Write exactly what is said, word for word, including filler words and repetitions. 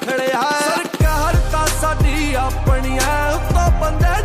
खड़िया सरकार तां साडी अपनी ऐ उत्तों बंदे